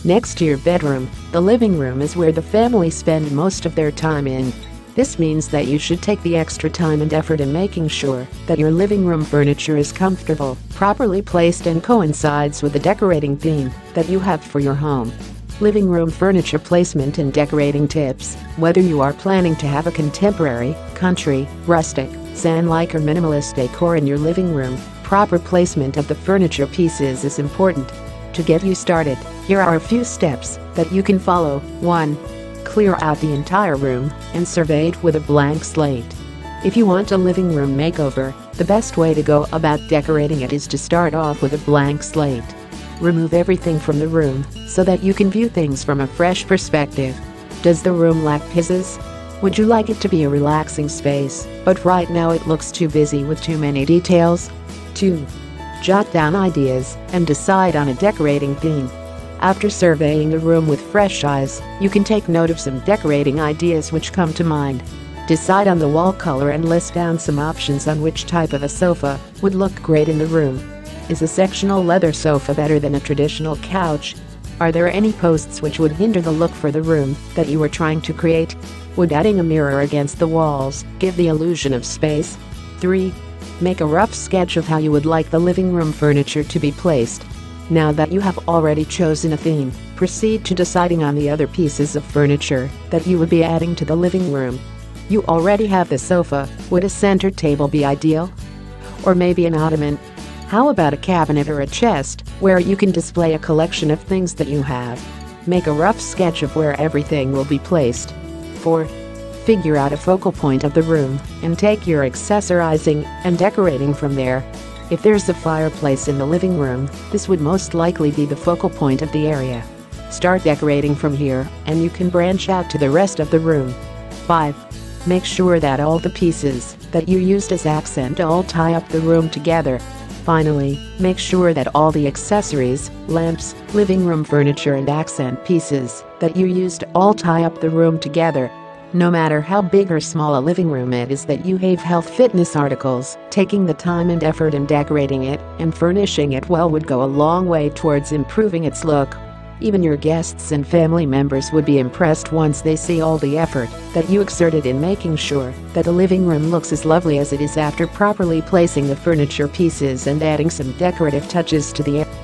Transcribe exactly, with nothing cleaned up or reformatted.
Next to your bedroom, the living room is where the family spend most of their time in. This means that you should take the extra time and effort in making sure that your living room furniture is comfortable, properly placed, and coincides with the decorating theme that you have for your home. Living room furniture placement and decorating tips. Whether you are planning to have a contemporary, country, rustic, zen-like, or minimalist decor in your living room, proper placement of the furniture pieces is important. To get you started, here are a few steps that you can follow. one. Clear out the entire room and survey it with a blank slate. If you want a living room makeover, the best way to go about decorating it is to start off with a blank slate. Remove everything from the room so that you can view things from a fresh perspective. Does the room lack pieces? Would you like it to be a relaxing space, but right now it looks too busy with too many details? two. Jot down ideas and decide on a decorating theme. After surveying the room with fresh eyes, you can take note of some decorating ideas which come to mind. Decide on the wall color and list down some options on which type of a sofa would look great in the room. Is a sectional leather sofa better than a traditional couch? Are there any posts which would hinder the look for the room that you are trying to create? Would adding a mirror against the walls give the illusion of space? three. Make a rough sketch of how you would like the living room furniture to be placed. Now that you have already chosen a theme, proceed to deciding on the other pieces of furniture that you would be adding to the living room. You already have the sofa. Would a center table be ideal? Or maybe an ottoman? How about a cabinet or a chest where you can display a collection of things that you have? Make a rough sketch of where everything will be placed. four. Figure out a focal point of the room and take your accessorizing and decorating from there. If there's a fireplace in the living room, this would most likely be the focal point of the area. Start decorating from here, and you can branch out to the rest of the room. five. Make sure that all the pieces that you used as accent all tie up the room together. Finally, make sure that all the accessories, lamps, living room furniture, and accent pieces that you used all tie up the room together. No matter how big or small a living room it is that you have health fitness articles, taking the time and effort in decorating it and furnishing it well would go a long way towards improving its look. Even your guests and family members would be impressed once they see all the effort that you exerted in making sure that a living room looks as lovely as it is after properly placing the furniture pieces and adding some decorative touches to the area.